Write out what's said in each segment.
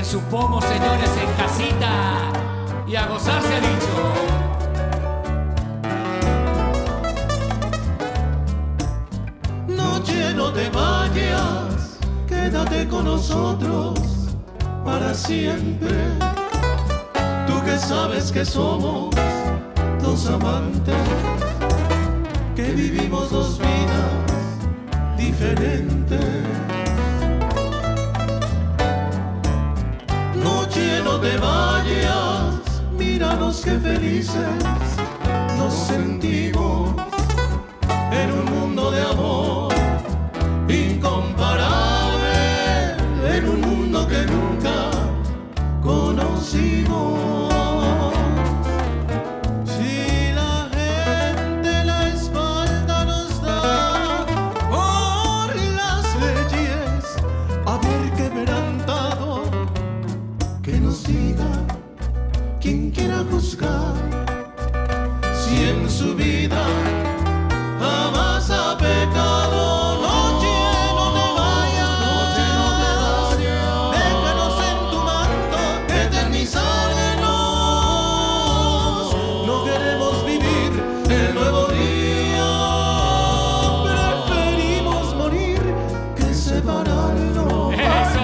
en su pomo, señores, en casita, y a gozar se ha dicho. Noche, no te vayas, quédate con nosotros para siempre. Tú que sabes que somos dos amantes, que vivimos dos vidas diferentes. Noche, no te vayas, míranos qué felices nos sentimos en un mundo de amor incomparable, en un mundo que nunca conocimos. Si la gente la espalda nos da por las leyes, haber quebrantado, que nos diga quien quiera juzgar, si en su vida jamás ha pecado. Noche, no te vayas, noche, no te vayas, déjanos en tu manto, eternizarnos. No queremos vivir el nuevo día, preferimos morir que separarnos. ¡Eso!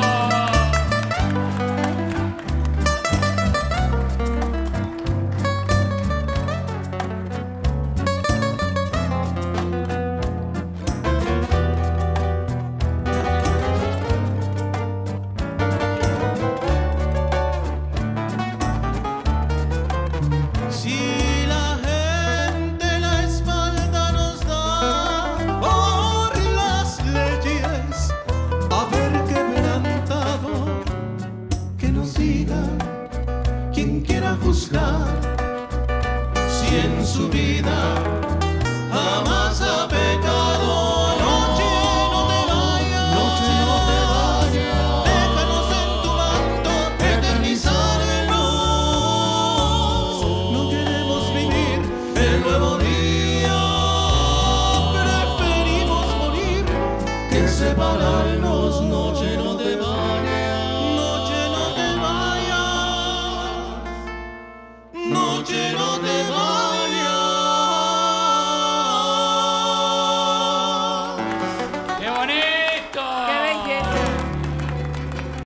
Si la gente la espalda nos da por las leyes, haber quebrantado, que nos diga quien quiera juzgar, si en su vida